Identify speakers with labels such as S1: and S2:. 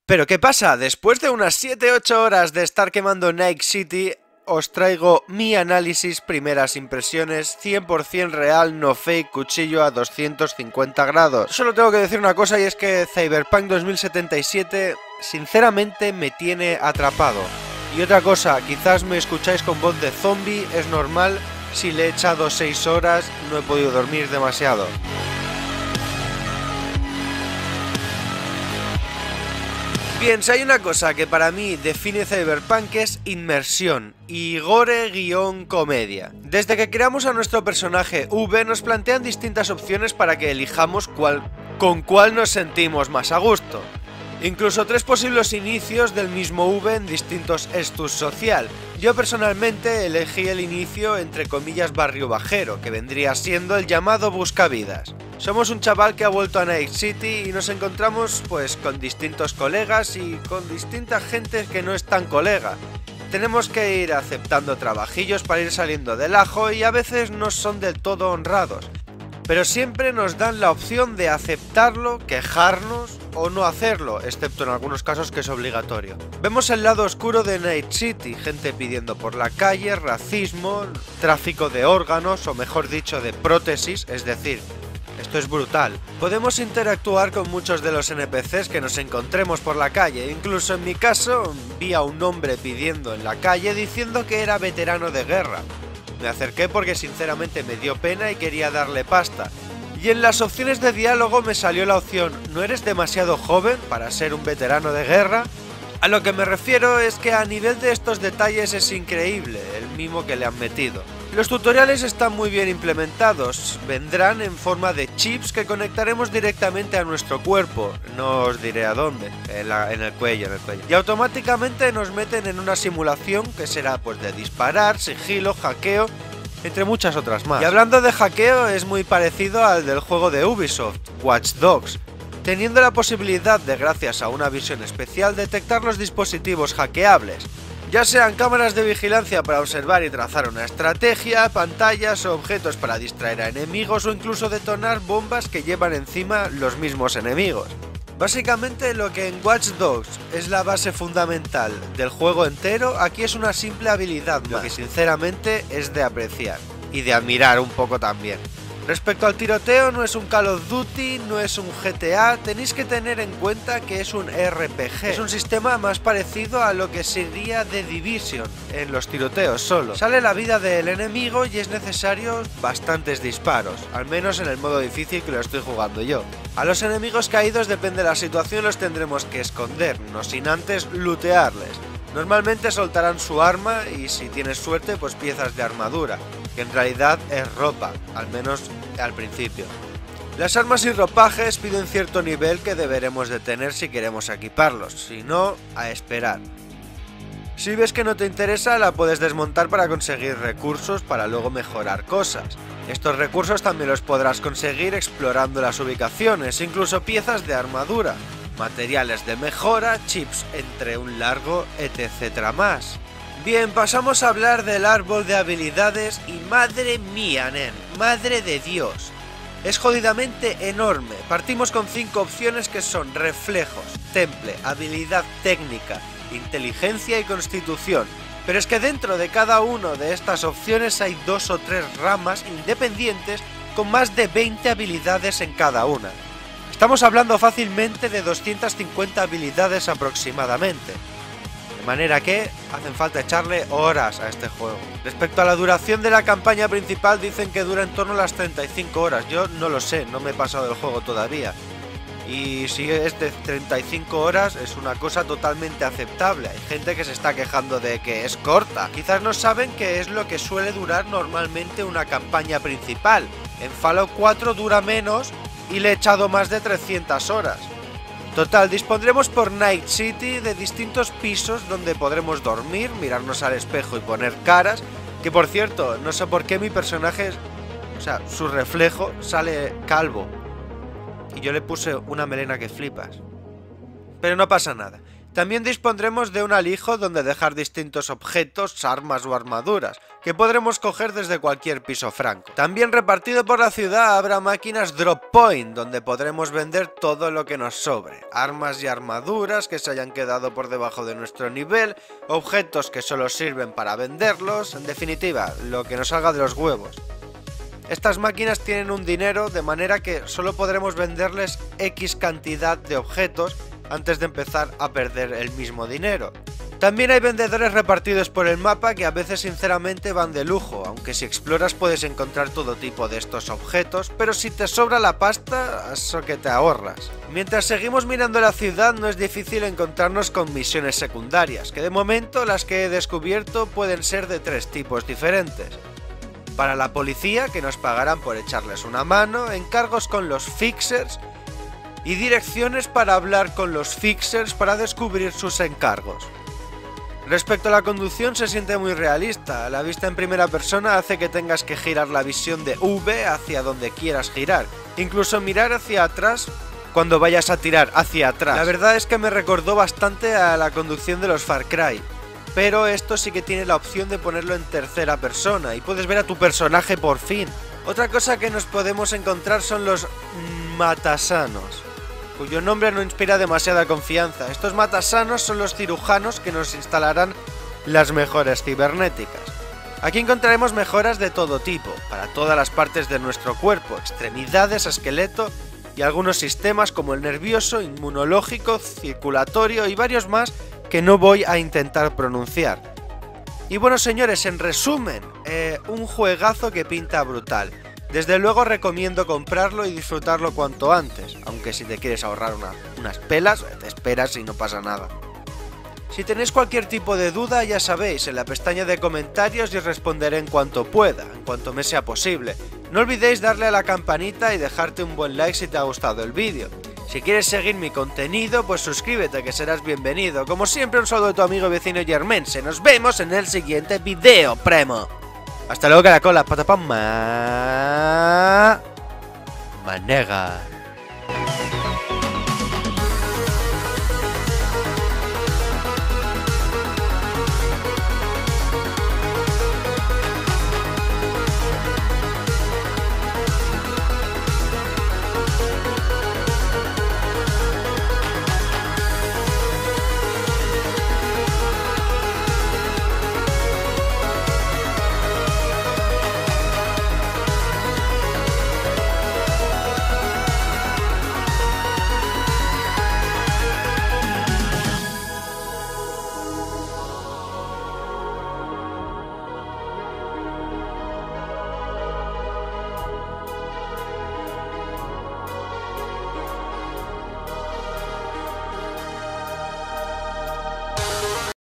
S1: Pero ¿qué pasa? Después de unas 7-8 horas de estar quemando Night City, os traigo mi análisis, primeras impresiones, 100% real, no fake, cuchillo a 250 grados. Solo tengo que decir una cosa y es que Cyberpunk 2077 sinceramente me tiene atrapado. Y otra cosa, quizás me escucháis con voz de zombie, es normal, si le he echado 6 horas no he podido dormir demasiado. Bien, si hay una cosa que para mí define Cyberpunk es inmersión y gore-comedia. Desde que creamos a nuestro personaje V nos plantean distintas opciones para que elijamos con cuál nos sentimos más a gusto. Incluso 3 posibles inicios del mismo V en distintos estatus social. Yo personalmente elegí el inicio entre comillas barrio bajero, que vendría siendo el llamado buscavidas. Somos un chaval que ha vuelto a Night City y nos encontramos pues con distintos colegas y con distinta gente que no es tan colega. Tenemos que ir aceptando trabajillos para ir saliendo del ajo y a veces no son del todo honrados. Pero siempre nos dan la opción de aceptarlo, quejarnos o no hacerlo, excepto en algunos casos que es obligatorio. Vemos el lado oscuro de Night City, gente pidiendo por la calle, racismo, tráfico de órganos o mejor dicho de prótesis, es decir, esto es brutal. Podemos interactuar con muchos de los NPCs que nos encontremos por la calle, incluso en mi caso vi a un hombre pidiendo en la calle diciendo que era veterano de guerra. Me acerqué porque sinceramente me dio pena y quería darle pasta. Y en las opciones de diálogo me salió la opción ¿no eres demasiado joven para ser un veterano de guerra? A lo que me refiero es que a nivel de estos detalles es increíble el mimo que le han metido. Los tutoriales están muy bien implementados, vendrán en forma de chips que conectaremos directamente a nuestro cuerpo, no os diré a dónde, en el cuello. Y automáticamente nos meten en una simulación que será pues de disparar, sigilo, hackeo, entre muchas otras más. Y hablando de hackeo es muy parecido al del juego de Ubisoft, Watch Dogs, teniendo la posibilidad de gracias a una visión especial detectar los dispositivos hackeables. Ya sean cámaras de vigilancia para observar y trazar una estrategia, pantallas o objetos para distraer a enemigos o incluso detonar bombas que llevan encima los mismos enemigos. Básicamente lo que en Watch Dogs es la base fundamental del juego entero, aquí es una simple habilidad, lo que sinceramente es de apreciar y de admirar un poco también. Respecto al tiroteo, no es un Call of Duty, no es un GTA, tenéis que tener en cuenta que es un RPG. Es un sistema más parecido a lo que sería The Division, en los tiroteos solo. Sale la vida del enemigo y es necesario bastantes disparos, al menos en el modo difícil que lo estoy jugando yo. A los enemigos caídos depende de la situación los tendremos que esconder, no sin antes lootearles. Normalmente soltarán su arma y si tienes suerte pues piezas de armadura, que en realidad es ropa, al menos al principio. Las armas y ropajes piden cierto nivel que deberemos de tener si queremos equiparlos, si no, a esperar. Si ves que no te interesa la puedes desmontar para conseguir recursos para luego mejorar cosas. Estos recursos también los podrás conseguir explorando las ubicaciones, incluso piezas de armadura, materiales de mejora, chips entre un largo etc. más. Bien, pasamos a hablar del árbol de habilidades y madre mía, nen, madre de Dios. Es jodidamente enorme, partimos con 5 opciones que son reflejos, temple, habilidad técnica, inteligencia y constitución. Pero es que dentro de cada una de estas opciones hay 2 o 3 ramas independientes con más de 20 habilidades en cada una. Estamos hablando fácilmente de 250 habilidades aproximadamente. De manera que hacen falta echarle horas a este juego. Respecto a la duración de la campaña principal dicen que dura en torno a las 35 horas. Yo no lo sé, no me he pasado del juego todavía. Y si es de 35 horas es una cosa totalmente aceptable. Hay gente que se está quejando de que es corta. Quizás no saben qué es lo que suele durar normalmente una campaña principal. En Fallout 4 dura menos y le he echado más de 300 horas. Total, dispondremos por Night City de distintos pisos donde podremos dormir, mirarnos al espejo y poner caras, que por cierto, no sé por qué mi personaje, o sea, su reflejo sale calvo. Y yo le puse una melena que flipas. Pero no pasa nada. También dispondremos de un alijo donde dejar distintos objetos, armas o armaduras, que podremos coger desde cualquier piso franco. También repartido por la ciudad habrá máquinas Drop Point, donde podremos vender todo lo que nos sobre, armas y armaduras que se hayan quedado por debajo de nuestro nivel, objetos que solo sirven para venderlos, en definitiva, lo que nos salga de los huevos. Estas máquinas tienen un dinero de manera que solo podremos venderles X cantidad de objetos antes de empezar a perder el mismo dinero. También hay vendedores repartidos por el mapa que a veces sinceramente van de lujo, aunque si exploras puedes encontrar todo tipo de estos objetos, pero si te sobra la pasta, eso que te ahorras. Mientras seguimos mirando la ciudad no es difícil encontrarnos con misiones secundarias, que de momento las que he descubierto pueden ser de 3 tipos diferentes. Para la policía, que nos pagarán por echarles una mano, encargos con los fixers y direcciones para hablar con los fixers para descubrir sus encargos. Respecto a la conducción se siente muy realista, la vista en primera persona hace que tengas que girar la visión de V hacia donde quieras girar, incluso mirar hacia atrás cuando vayas a tirar hacia atrás. La verdad es que me recordó bastante a la conducción de los Far Cry, pero esto sí que tiene la opción de ponerlo en tercera persona y puedes ver a tu personaje por fin. Otra cosa que nos podemos encontrar son los matasanos, cuyo nombre no inspira demasiada confianza. Estos matasanos son los cirujanos que nos instalarán las mejoras cibernéticas. Aquí encontraremos mejoras de todo tipo, para todas las partes de nuestro cuerpo, extremidades, esqueleto y algunos sistemas como el nervioso, inmunológico, circulatorio y varios más que no voy a intentar pronunciar. Y bueno señores, en resumen, un juegazo que pinta brutal. Desde luego recomiendo comprarlo y disfrutarlo cuanto antes, aunque si te quieres ahorrar unas pelas, te esperas y no pasa nada. Si tenéis cualquier tipo de duda, ya sabéis, en la pestaña de comentarios os responderé en cuanto pueda, en cuanto me sea posible. No olvidéis darle a la campanita y dejarte un buen like si te ha gustado el vídeo. Si quieres seguir mi contenido, pues suscríbete que serás bienvenido. Como siempre, un saludo de tu amigo y vecino Germense. Nos vemos en el siguiente video, primo. Hasta luego, caracola, patapam, manega.